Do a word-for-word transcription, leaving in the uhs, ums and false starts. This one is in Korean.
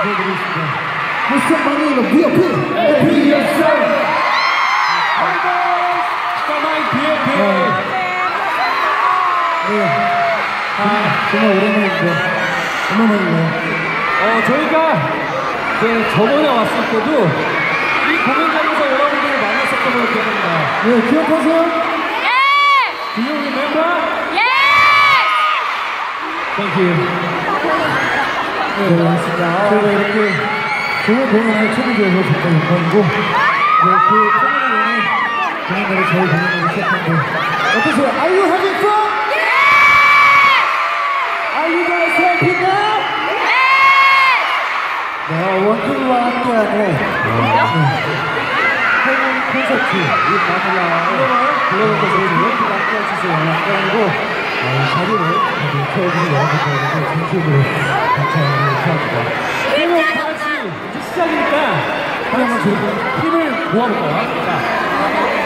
보여드리겠습니다. 미스터 마니로 비오피 에피 열쇠 스타마이 비오피. 네. 아, 정말 오랜만입니다. 오랜만이네요. 어, 저희가 이제 저번에 왔을 때도 이 공연장에서 여러분들을 만났었던 걸로 기억합니다. 네, 기억하세요? Do you remember? Thank you. 네, 고맙습니다. 저희가 이렇게 좋은 공연을 초대해서 정말 영광이고, 네, 그 공연을 공연날에 저희 공연을 시작했는데 어떠세요? Are you having fun? Are you guys happy now? 네, 원클과 함께하는 팬 콘서트 이 마늘라 불러놓고 저희 원클과 함께 해주세요. 그리고 자리를 채워주는 여러분들에게 진심으로 감사하는 시간입니다. 그리고 다같이 이제 시작이니까 다같이 힘을 모아볼까요? 자.